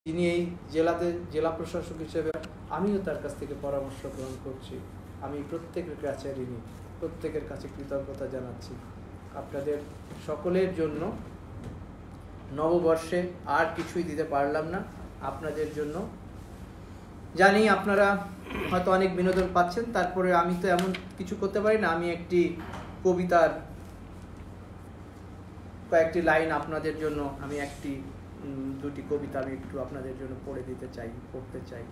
তিনি এই জেলা প্রশাসক হিসেবে আমিও তার কাছ থেকে পরামর্শ গ্রহণ করছি। আমি প্রত্যেকের কাছে ঋণী, প্রত্যেকের কাছে কৃতজ্ঞতা জানাচ্ছি। আপনাদের সকলের জন্য নববর্ষে আর কিছুই দিতে পারলাম না। আপনাদের জন্য জানি আপনারা হয়তো অনেক বিনোদন পাচ্ছেন, তারপরে আমি তো এমন কিছু করতে পারি না। আমি একটি কবিতার কয়েকটি লাইন আপনাদের জন্য, আমি দুটি কবিতা আমি একটু আপনাদের জন্য পড়তে চাই।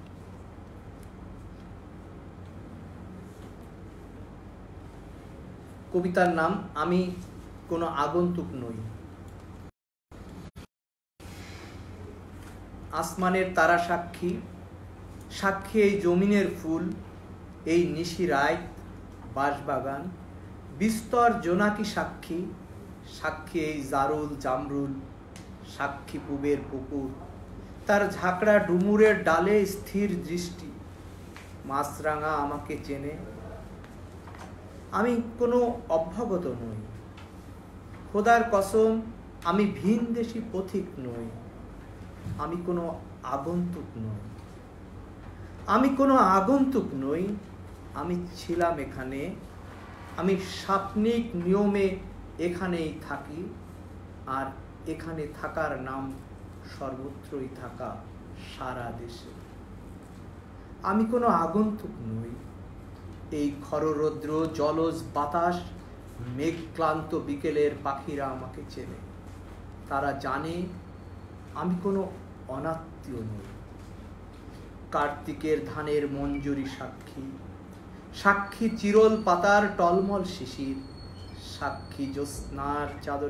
কবিতার নাম আমি কোনো আগন্তুক নই। আসমানের তারা সাক্ষী, সাক্ষী এই জমিনের ফুল, এই নিশি রায় বাঁশবাগান, বিস্তর জোনাকি সাক্ষী, সাক্ষী এই জারুল জামরুল, সাক্ষী পুবের পুকুর, তার ঝাঁকড়া ডুমুরের ডালে স্থির দৃষ্টি। মাছরাঙা আমাকে চেনে, আমি কোনো অভ্যাগত নই। খোদার কসম আমি ভিনদেশী পথিক নই। আমি কোনো আগন্তুক নই। আমি কোনো আগন্তুক নই। আমি ছিলাম এখানে, আমি সাপনিক নিয়মে এখানেই থাকি, আর এখানে থাকার নাম সর্বত্রই থাকা, সারা দেশে। আমি কোনো আগন্তুক নই। এই খররৌদ্র জলজ বাতাস, মেঘক্লান্ত বিকেলের পাখিরা আমাকে চেনে। তারা জানে আমি কোনো অনাত্মীয় নই। কার্তিকের ধানের মঞ্জুরি সাক্ষী, সাক্ষী চিরল পাতার টলমল শিশির, সাক্ষী জ্যোৎস্নার চাদরে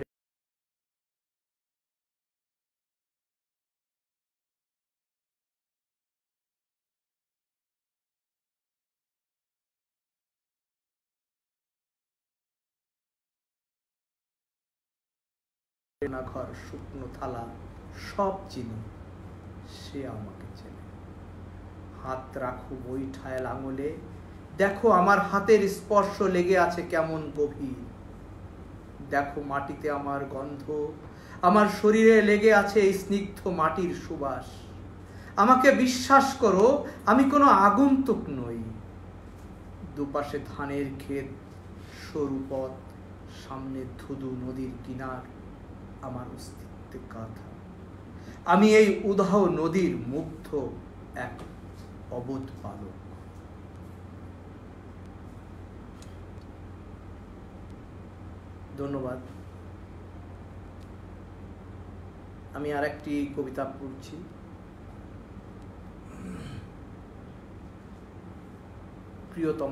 ঘর শুকনো থালা সব চিনি, সে আমাকে চেনে। হাত রাখো বৈঠায় আঙুলে, দেখো আমার হাতের স্পর্শ লেগে আছে কেমন গভীর। দেখো মাটিতে আমার গন্ধ, আমার শরীরে লেগে আছে এই স্নিগ্ধ মাটির সুবাস। আমাকে বিশ্বাস করো, আমি কোনো আগন্তুক নই। দুপাশে ধানের ক্ষেত, সরু পথ, সামনে ধুধু নদীর কিনার, আমার অস্তিত্বে গাথা। আমি এই উধাও নদীর মুগ্ধ এক অবোধ বালক। ধন্যবাদ। আমি আর একটি কবিতা পড়ছি। প্রিয়তম,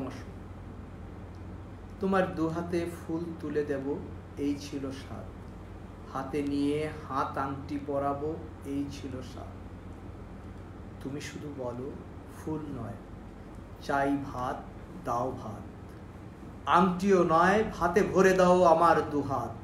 তোমার দুহাতে ফুল তুলে দেব, এই ছিল স্বাদ। হাতে নিয়ে হাত আংটি পরাবো, এই ছিল স্বাদ। তুমি শুধু বলো ফুল নয়, চাই ভাত, দাও ভাত। আংটিও নয়, ভাতে ভরে দাও আমার দুহাত।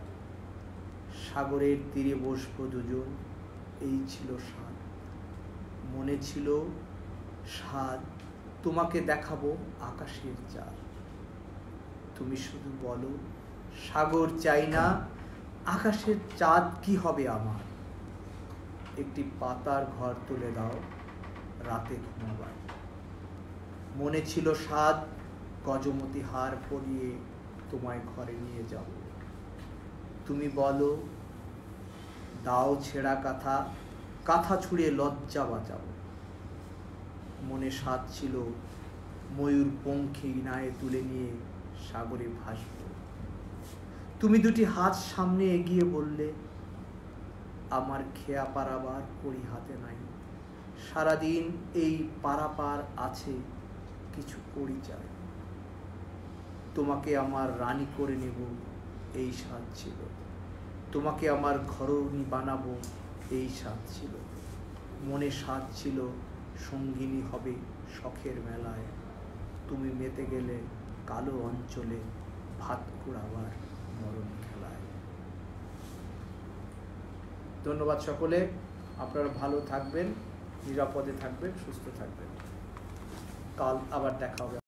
সাগরের তীরে বসবো দুজন, এই ছিল স্বাদ। মনে ছিল স্বাদ, তোমাকে দেখাবো আকাশের চাঁদ। তুমি শুধু বলো সাগর চাই না, আকাশের চাঁদ কি হবে আমার। একটি পাতার ঘর তুলে দাও, রাতে ঘুমাবার। মনে ছিল স্বাদ, গজমতি হার পরিয়ে তোমায় ঘরে নিয়ে যাব। তুমি বলো দাও ছেঁড়া কাঁথা, কাঁথা ছুঁড়ে লজ্জা বাঁচাবো। মনে স্বাদ ছিল ময়ূর পঙ্খী নায়ে তুলে নিয়ে সাগরে ভাসব। তুমি দুটি হাত সামনে এগিয়ে বললে, আমার খেয়া পারাবার করি হাতে নাই। সারাদিন এই পারাপার আছে, কিছু করি চাই। তোমাকে আমার রানী করে নেব, এই স্বাদ ছিল। তোমাকে আমার ঘরণী বানাবো, এই স্বাদ ছিল। মনে স্বাদ ছিল সঙ্গিনী হবে শখের মেলায়। তুমি মেতে গেলে কালো অঞ্চলে ভাত কুড়াবার মরণ খেলায়। ধন্যবাদ সকলে। আপনারা ভালো থাকবেন, নিরাপদে থাকবেন, সুস্থ থাকবেন। কাল আবার দেখা হবে।